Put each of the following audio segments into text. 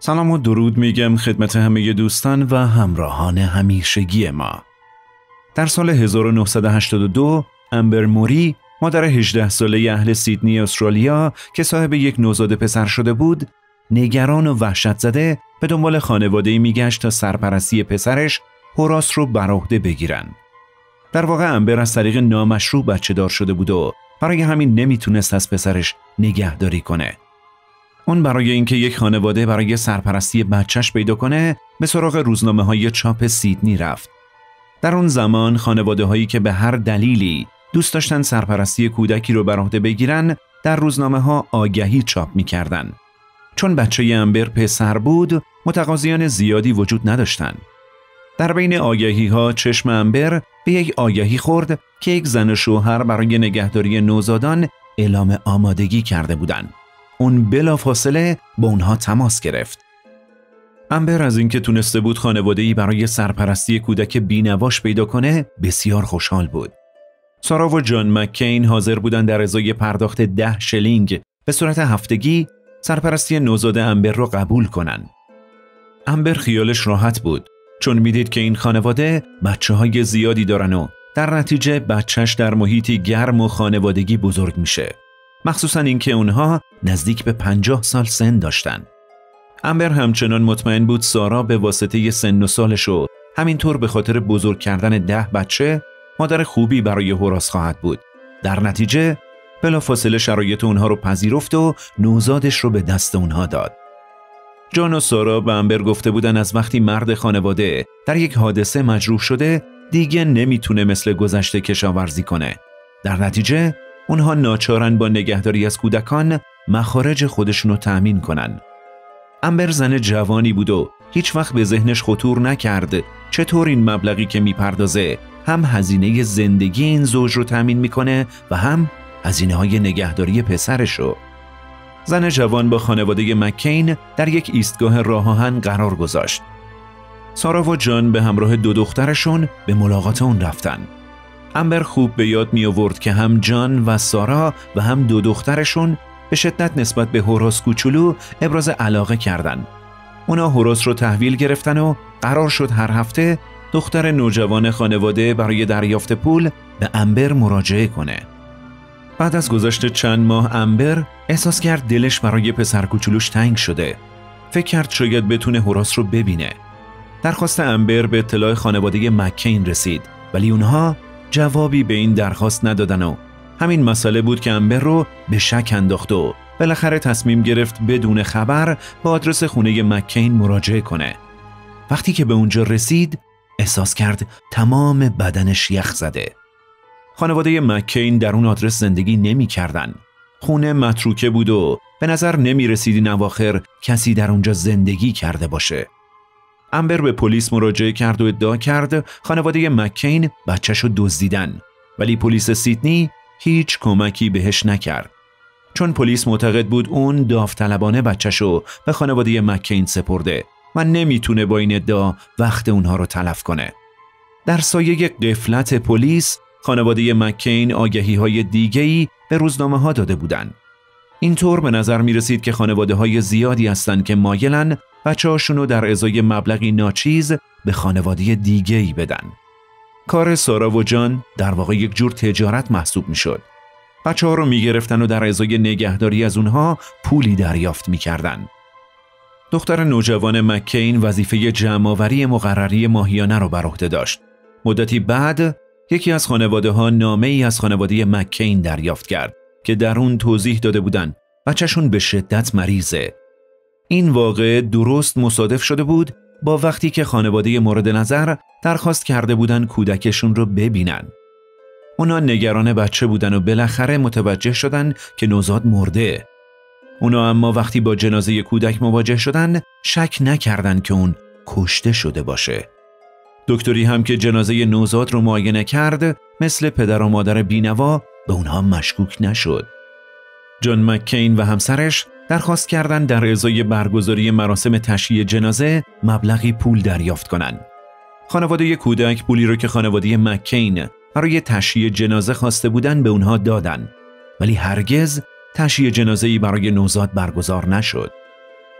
سلام و درود میگم خدمت همه دوستان و همراهان همیشگی ما. در سال 1982 امبر موری، مادر 18 ساله اهل سیدنی استرالیا که صاحب یک نوزاد پسر شده بود، نگران و وحشت زده به دنبال خانواده‌ای میگشت تا سرپرستی پسرش هوراس رو بر عهده بگیرن. در واقع امبر از طریق نامشروع بچه دار شده بود و برای همین نمیتونست از پسرش نگهداری کنه. اون برای اینکه یک خانواده برای سرپرستی بچهش پیدا کنه به سراغ روزنامه‌های چاپ سیدنی رفت. در اون زمان خانواده هایی که به هر دلیلی دوست داشتن سرپرستی کودکی رو بر عهده بگیرن در روزنامه‌ها آگهی چاپ می‌کردن. چون بچه امبر پسر بود، متقاضیان زیادی وجود نداشتن. در بین آگهی‌ها چشم امبر به یک آگهی خورد که یک زن و شوهر برای نگهداری نوزادان اعلام آمادگی کرده بودند. اون بلافاصله با اونها تماس گرفت. امبر از اینکه تونسته بود خانواده‌ای برای سرپرستی کودک بینواش پیدا کنه بسیار خوشحال بود. سارا و جان مککین حاضر بودن در ازای پرداخت 10 شلینگ به صورت هفتگی سرپرستی نوزاد امبر رو قبول کنن. امبر خیالش راحت بود چون میدید که این خانواده بچه‌های زیادی دارن و در نتیجه بچهش در محیطی گرم و خانوادگی بزرگ میشه. مخصوصاً اینکه اونها نزدیک به 50 سال سن داشتن. امبر همچنان مطمئن بود سارا به واسطه سن و سالش و همینطور به خاطر بزرگ کردن 10 بچه مادر خوبی برای هوراس خواهد بود. در نتیجه بلافاصله شرایط اونها رو پذیرفت و نوزادش رو به دست اونها داد. جان و سارا به امبر گفته بودن از وقتی مرد خانواده در یک حادثه مجروح شده دیگه نمیتونه مثل گذشته کشاورزی کنه. در نتیجه اونها ناچارن با نگهداری از کودکان مخارج خودشونو تأمین کنن. امبر زن جوانی بود و هیچ وقت به ذهنش خطور نکرد چطور این مبلغی که میپردازه هم هزینه زندگی این زوج رو تأمین میکنه و هم هزینه‌های نگهداری پسرشو. زن جوان با خانواده مککین در یک ایستگاه راه آهن قرار گذاشت. سارا و جان به همراه 2 دخترشون به ملاقات اون رفتن. امبر خوب به یاد می آورد که هم جان و سارا و هم 2 دخترشون به شدت نسبت به هوراس کوچولو ابراز علاقه کردند. اونا هوراس رو تحویل گرفتن و قرار شد هر هفته دختر نوجوان خانواده برای دریافت پول به امبر مراجعه کنه. بعد از گذشت چند ماه امبر احساس کرد دلش برای پسر کوچولوش تنگ شده. فکر کرد شاید بتونه هوراس رو ببینه. درخواست امبر به اطلاع خانواده مککین رسید ولی اونها جوابی به این درخواست ندادن و همین مسئله بود که امبر رو به شک انداخت و بالاخره تصمیم گرفت بدون خبر به آدرس خونه مککین مراجعه کنه. وقتی که به اونجا رسید احساس کرد تمام بدنش یخ زده. خانواده مککین در اون آدرس زندگی نمی کردن. خونه متروکه بود و به نظر نمی رسید این اواخر کسی در اونجا زندگی کرده باشه. امبر به پلیس مراجعه کرد و ادعا کرد خانواده مککین بچه‌شو دزدیدن، ولی پلیس سیدنی هیچ کمکی بهش نکرد. چون پلیس معتقد بود اون داوطلبانه بچه‌شو به خانواده مککین سپرده و نمیتونه با این ادعا وقت اونها رو تلف کنه. در سایه غفلت پلیس خانواده مککین آگهی‌های دیگه‌ای به روزنامه‌ها داده بودند. اینطور به نظر می‌رسید که خانواده‌های زیادی هستند که مایلن بچه‌هاشونو در ازای مبلغی ناچیز به خانواده دیگه‌ای بدن. کار سارا و جان در واقع یک جور تجارت محسوب می‌شد. بچه‌ها رو می‌گرفتن و در ازای نگهداری از اونها پولی دریافت می‌کردن. دختر نوجوان مککین وظیفه جمع‌آوری مقرری ماهیانه رو بر عهده داشت. مدتی بعد یکی از خانواده‌ها نامه‌ای از خانواده مککین دریافت کرد که در اون توضیح داده بودن بچه‌شون به شدت مریضه. این واقعه درست مصادف شده بود با وقتی که خانواده مورد نظر درخواست کرده بودن کودکشون رو ببینن. اونا نگران بچه بودن و بالاخره متوجه شدن که نوزاد مرده. اونا اما وقتی با جنازه کودک مواجه شدن شک نکردن که اون کشته شده باشه. دکتری هم که جنازه نوزاد رو معاینه کرد مثل پدر و مادر بینوا به اونها مشکوک نشد. جان مککین و همسرش درخواست کردند در ازای برگزاری مراسم تشییع جنازه مبلغی پول دریافت کنند. خانواده کودک پولی رو که خانواده مککین برای تشییع جنازه خواسته بودند به اونها دادن، ولی هرگز تشییع جنازه‌ای برای نوزاد برگزار نشد.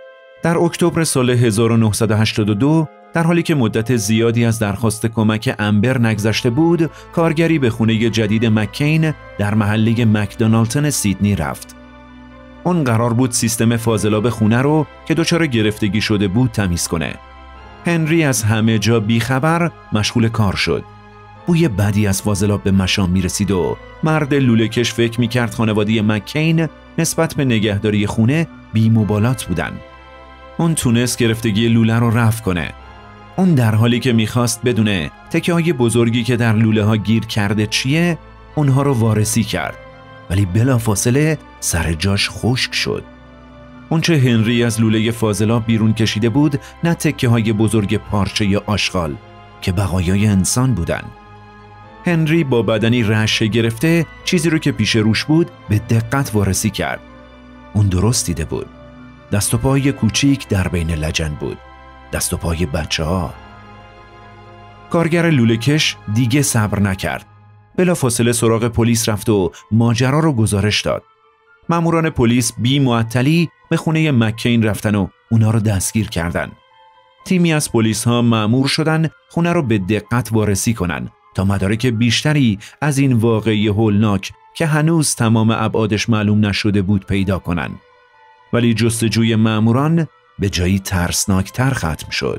در اکتبر سال 1982 در حالی که مدت زیادی از درخواست کمک امبر نگذشته بود، کارگری به خونه جدید مککین در محله مکدونالدتون سیدنی رفت. اون قرار بود سیستم فاضلاب خونه رو که دچار گرفتگی شده بود تمیز کنه. هنری از همه جا بیخبر مشغول کار شد. بوی بدی از فاضلاب به مشام میرسید و مرد لوله‌کش فکر میکرد خانواده مککین نسبت به نگهداری خونه بی‌مبالات بودن. اون تونست گرفتگی لوله رو رفع کنه. اون در حالی که میخواست بدونه تکه‌های بزرگی که در لوله ها گیر کرده چیه، اونها رو وارسی کرد. ولی بلافاصله سر جاش خشک شد. اونچه هنری از لوله فاضلاب بیرون کشیده بود نه تکه‌های بزرگ پارچه یا آشغال که بقایای انسان بودن. هنری با بدنی رعشه گرفته چیزی رو که پیش روش بود به دقت وارسی کرد. اون درست دیده بود. دست و پای کوچیک در بین لجن بود. دست و پای بچه‌ها. کارگر لوله‌کش دیگه صبر نکرد. بلافاصله سراغ پلیس رفت و ماجرا رو گزارش داد. ماموران پلیس بی معطلی به خونه مککین رفتن و اونا رو دستگیر کردن. تیمی از پلیس ها مأمور شدن خونه رو به دقت وارسی کنن تا مدارک بیشتری از این واقعه هولناک که هنوز تمام ابعادش معلوم نشده بود پیدا کنن. ولی جستجوی مأموران به جایی ترسناکتر ختم شد.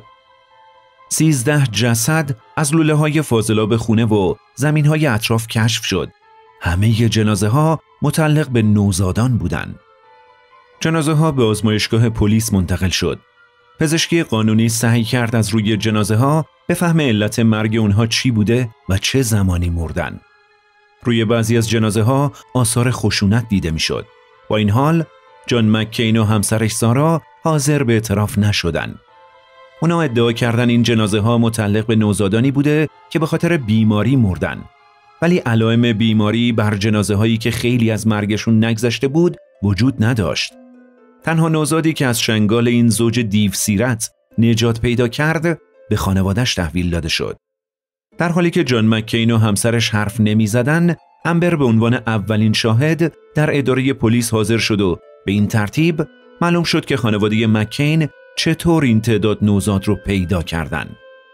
13 جسد از لوله های فاضلاب خونه و زمین های اطراف کشف شد. همه جنازه ها متعلق به نوزادان بودند. جنازه ها به آزمایشگاه پلیس منتقل شد. پزشکی قانونی سعی کرد از روی جنازه ها بفهمه علت مرگ اونها چی بوده و چه زمانی مردن. روی بعضی از جنازه ها آثار خشونت دیده میشد. با این حال جان مککین و همسرش سارا حاضر به اعتراف نشدن. اونا ادعا کردن این جنازه ها متعلق به نوزادانی بوده که به خاطر بیماری مردن. ولی علائم بیماری بر جنازه هایی که خیلی از مرگشون نگذشته بود وجود نداشت. تنها نوزادی که از چنگال این زوج دیو سیرت نجات پیدا کرد به خانواده‌اش تحویل داده شد. در حالی که جان مککین و همسرش حرف نمی زدن، امبر به عنوان اولین شاهد در اداره پلیس حاضر شد و به این ترتیب معلوم شد که خانواده مککین چطور این تعداد نوزاد رو پیدا کردن.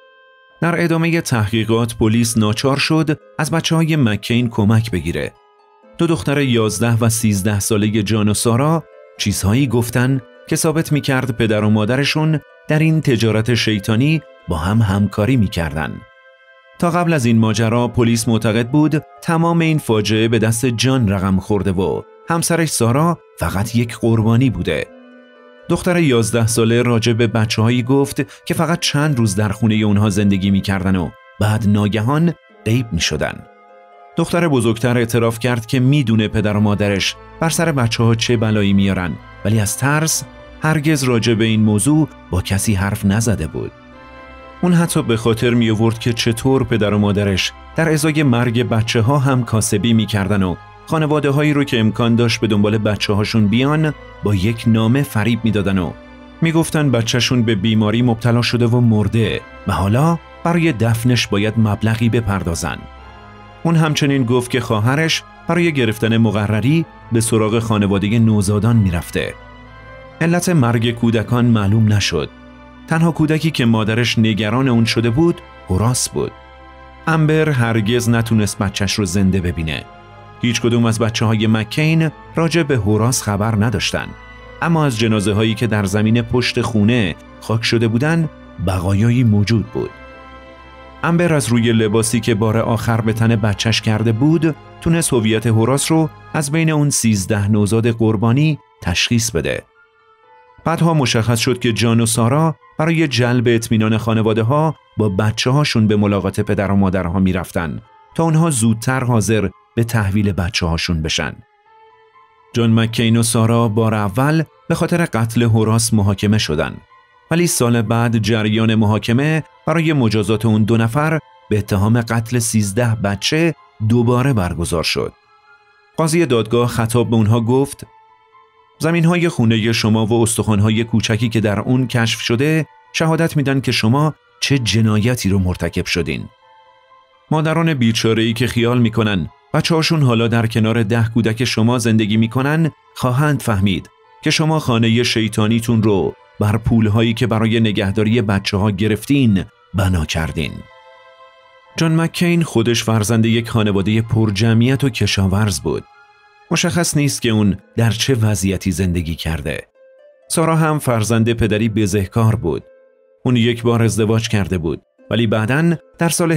در ادامه تحقیقات پلیس ناچار شد از بچه‌های مککین کمک بگیره. 2 دختر 11 و 13 ساله جان و سارا چیزهایی گفتن که ثابت می‌کرد پدر و مادرشون در این تجارت شیطانی با هم همکاری می‌کردن. تا قبل از این ماجرا پلیس معتقد بود تمام این فاجعه به دست جان رقم خورده و همسرش سارا فقط یک قربانی بوده. دختر 11 ساله راجع به بچه‌هایی گفت که فقط چند روز در خونه اونها زندگی می‌کردن و بعد ناگهان غیب می‌شدن. دختر بزرگتر اعتراف کرد که میدونه پدر و مادرش بر سر بچه‌ها چه بلایی میارن، ولی از ترس هرگز راجع به این موضوع با کسی حرف نزده بود. اون حتی به خاطر می آورد که چطور پدر و مادرش در ازای مرگ بچه‌ها هم کاسبی می‌کردن و خانواده‌هایی رو که امکان داشت به دنبال بچه‌هاشون بیان با یک نامه فریب می‌دادن و میگفتن بچه‌شون به بیماری مبتلا شده و مرده و حالا برای دفنش باید مبلغی بپردازن. اون همچنین گفت که خواهرش برای گرفتن مقرری به سراغ خانواده نوزادان میرفته. علت مرگ کودکان معلوم نشد. تنها کودکی که مادرش نگران اون شده بود هوراس بود. امبر هرگز نتونست بچهش رو زنده ببینه. هیچ کدوم از بچه‌های مککین راجع به هوراس خبر نداشتن. اما از جنازه هایی که در زمین پشت خونه خاک شده بودن بقایایی موجود بود. امبر از روی لباسی که بار آخر به تن بچهش کرده بود تونست هویت هوراس رو از بین اون 13 نوزاد قربانی تشخیص بده. بعدها مشخص شد که جان و سارا برای جلب اطمینان خانواده ها با بچه هاشون به ملاقات پدر و مادرها می رفتن تا اونها زودتر حاضر به تحویل بچه هاشون بشن. جان مککین و سارا بار اول به خاطر قتل هوراس محاکمه شدن، ولی سال بعد جریان محاکمه برای مجازات اون 2 نفر به اتهام قتل 13 بچه دوباره برگزار شد. قاضی دادگاه خطاب به اونها گفت: زمین‌های خونه شما و استخوان‌های کوچکی که در اون کشف شده شهادت میدن که شما چه جنایتی رو مرتکب شدین. مادران بیچاره‌ای که خیال میکنن بچه‌هاشون حالا در کنار 10 کودک شما زندگی میکنن خواهند فهمید که شما خانه شیطانیتون رو بر پولهایی که برای نگهداری بچه‌ها گرفتین بنا کردین. جان مککین خودش فرزند یک خانواده پرجمعیت و کشاورز بود. مشخص نیست که اون در چه وضعیتی زندگی کرده. سارا هم فرزند پدری بزهکار بود. اون یک بار ازدواج کرده بود، ولی بعداً در سال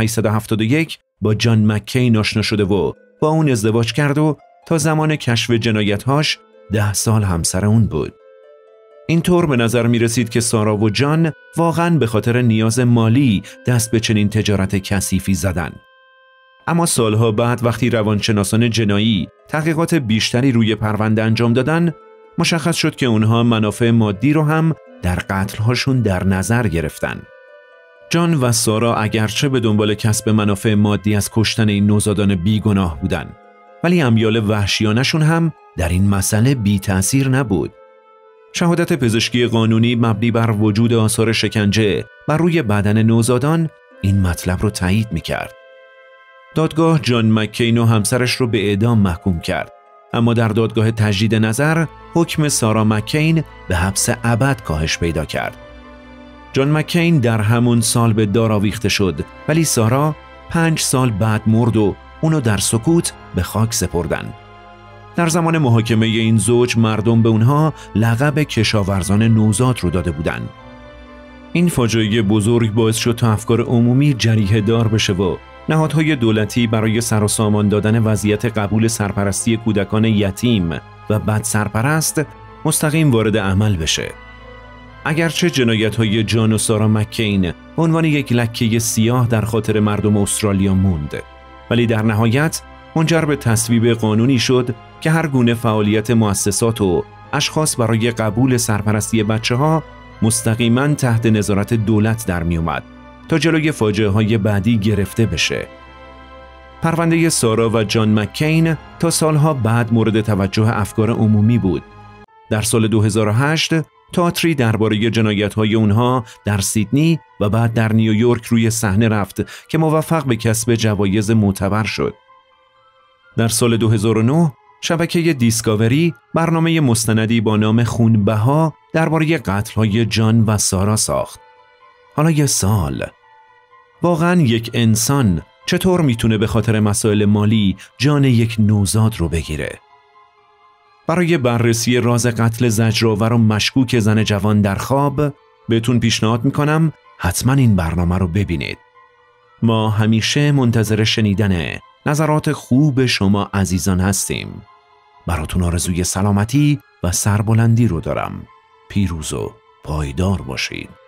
1871 با جان مککین آشنا شده و با اون ازدواج کرد و تا زمان کشف جنایت‌هاش 10 سال همسر اون بود. اینطور به نظر می رسید که سارا و جان واقعاً به خاطر نیاز مالی دست به چنین تجارت کثیفی زدن. اما سالها بعد وقتی روانشناسان جنایی تحقیقات بیشتری روی پرونده انجام دادن، مشخص شد که اونها منافع مادی رو هم در قتل‌هاشون در نظر گرفتن. جان و سارا اگرچه به دنبال کسب منافع مادی از کشتن این نوزادان بیگناه بودن، ولی امیال وحشیانشون هم در این مسئله بی تأثیر نبود. شهادت پزشکی قانونی مبنی بر وجود آثار شکنجه بر روی بدن نوزادان این مطلب رو تایید می‌کرد. دادگاه جان مککین و همسرش رو به اعدام محکوم کرد، اما در دادگاه تجدید نظر حکم سارا مککین به حبس ابد کاهش پیدا کرد. جان مککین در همون سال به دار آویخته شد، ولی سارا 5 سال بعد مرد و اونو در سکوت به خاک سپردن. در زمان محاکمه این زوج مردم به اونها لقب کشاورزان نوزاد رو داده بودند. این فاجعه بزرگ باعث شد تا افکار عمومی جریحه دار بشه و نهادهای دولتی برای سر و سامان دادن وضعیت قبول سرپرستی کودکان یتیم و بد سرپرست مستقیم وارد عمل بشه. اگرچه جنایت‌های جان و سارا مککین به عنوان یک لکه سیاه در خاطر مردم استرالیا موند، ولی در نهایت منجر به تصویب قانونی شد که هر گونه فعالیت مؤسسات و اشخاص برای قبول سرپرستی بچه‌ها مستقیما تحت نظارت دولت در می اومد تا جلوی فاجعه‌های بعدی گرفته بشه. پرونده سارا و جان مککین تا سالها بعد مورد توجه افکار عمومی بود. در سال 2008 تئاتری درباره جنایت‌های اونها در سیدنی و بعد در نیویورک روی صحنه رفت که موفق به کسب جوایز معتبر شد. در سال 2009 شبکه دیسکاوری برنامه مستندی با نام خونبها درباره قتل‌های جان و سارا ساخت. حالا یه سال، واقعاً یک انسان چطور میتونه به خاطر مسائل مالی جان یک نوزاد رو بگیره؟ برای بررسی راز قتل زجرآور و مشکوک زن جوان در خواب بهتون پیشنهاد میکنم حتما این برنامه رو ببینید. ما همیشه منتظر شنیدن نظرات خوب شما عزیزان هستیم. براتون آرزوی سلامتی و سربلندی رو دارم. پیروز و پایدار باشید.